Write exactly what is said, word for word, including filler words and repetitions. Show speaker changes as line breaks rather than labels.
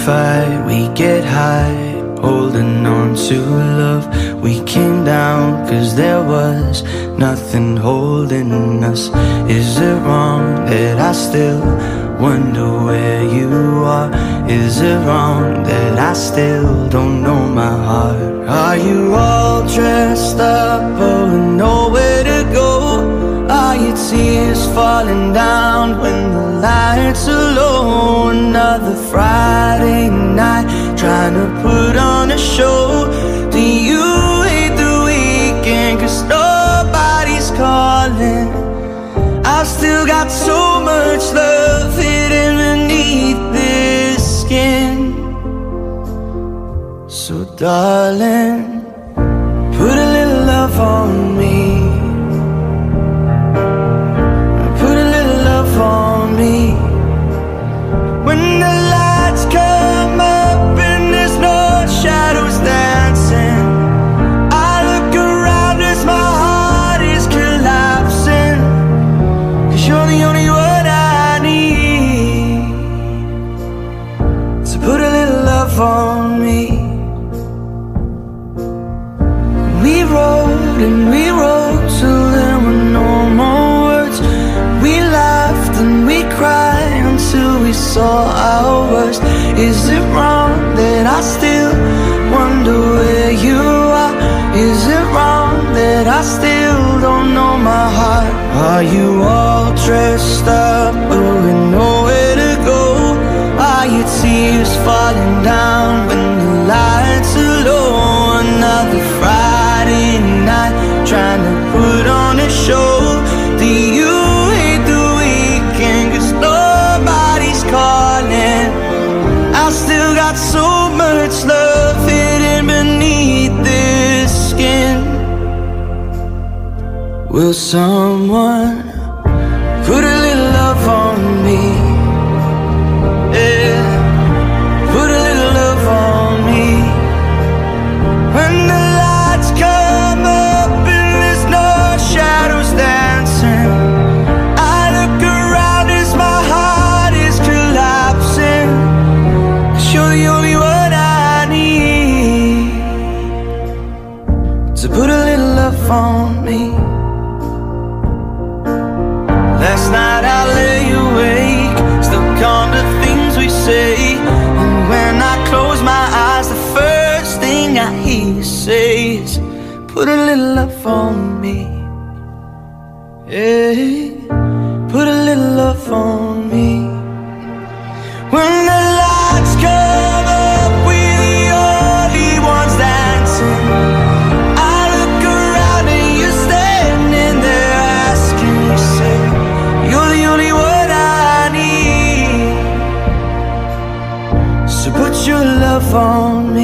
fight, we get high, holding on to love. We came down cause there was nothing holding us. Is it wrong that I still wonder where you are? Is it wrong that I still don't know my heart? Are you all dressed up but with nowhere to go? Are your tears falling down when the lights are low? Another Friday night trying to put on a show. Do you hate the weekend cause nobody's calling? I've still got so much love hidden beneath this skin. So darling, put a little love on me. Put a little love on me. When the lights come up and there's no shadows dancing, I look around as my heart is collapsing. Cause you're the only one I need. So put a little love on me. We rode and we rode till there were no more words. We laughed and we cried until we saw our worst. Is it wrong that I still wonder where you are? Is it wrong that I still don't know my heart? Are you all dressed up but with nowhere to go? Are your tears falling down when the lights are low? Another Friday night trying to put on a show. Do you hate the weekend cause nobody's calling? I still got so much love hidden beneath this skin. Will someone put a little love on me? Yeah, put a little love on me. When the lights come up and there's no shadows dancing, I look around as my heart is collapsing. Cause you're the only one I need. So put a little love on me. Last night I lay awake, still calm to things we say. And when I close my eyes, the first thing I hear you say is, put a little love on me. Yeah, put a little love on me. When the lights come up, we're the only ones dancing. I look around and you're standing there asking yourself, you're the only one I need. So put your love on me.